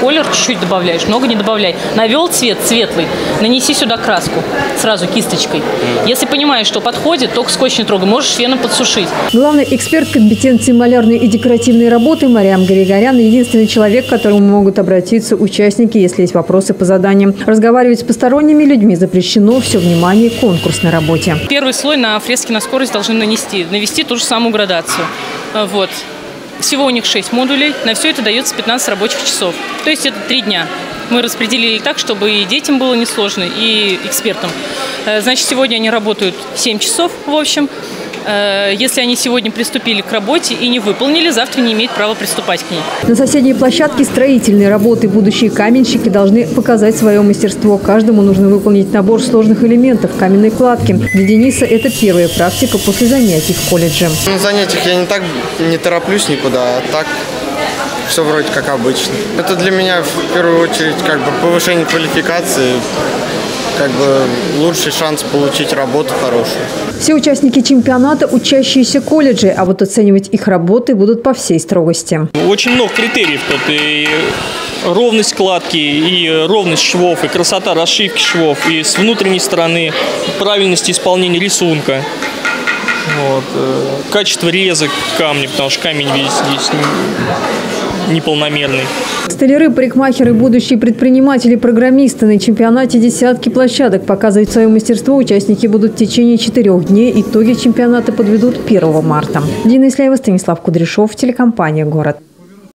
колер чуть-чуть добавляешь, много не добавляй. Навел цвет светлый, нанеси сюда краску сразу кисточкой. Если понимаешь, что подходит, только скотч не трогай, можешь феном подсушить. Главный эксперт компетенции малярной и декоративной работы Мариам Григорян – единственный человек, к которому могут обратиться участники, если есть вопросы по заданиям. Разговаривать с посторонними людьми запрещено, все внимание к конкурсной работе. Первый слой на фрески на скорость должны навести ту же самую градацию. Вот. Всего у них 6 модулей, на все это дается 15 рабочих часов. То есть это 3 дня. Мы распределили так, чтобы и детям было несложно, и экспертам. Значит, сегодня они работают 7 часов в общем. Если они сегодня приступили к работе и не выполнили, завтра не имеют права приступать к ней. На соседней площадке строительной работы будущие каменщики должны показать свое мастерство. Каждому нужно выполнить набор сложных элементов каменной кладки. Для Дениса это первая практика после занятий в колледже. На занятиях я не тороплюсь никуда, а так все вроде как обычно. Это для меня в первую очередь повышение квалификации, лучший шанс получить работу хорошую. Все участники чемпионата – учащиеся колледжей, а вот оценивать их работы будут по всей строгости. Очень много критериев тут. И ровность кладки, и ровность швов, и красота расшивки швов, и с внутренней стороны правильность исполнения рисунка. Вот. Качество резок камня, потому что камень здесь неполномерный. Столяры, парикмахеры, будущие предприниматели, программисты. На чемпионате десятки площадок. Показывать свое мастерство участники будут в течение 4 дней. Итоги чемпионата подведут 1 марта. Дина Исляева, Станислав Кудряшов, телекомпания «Город».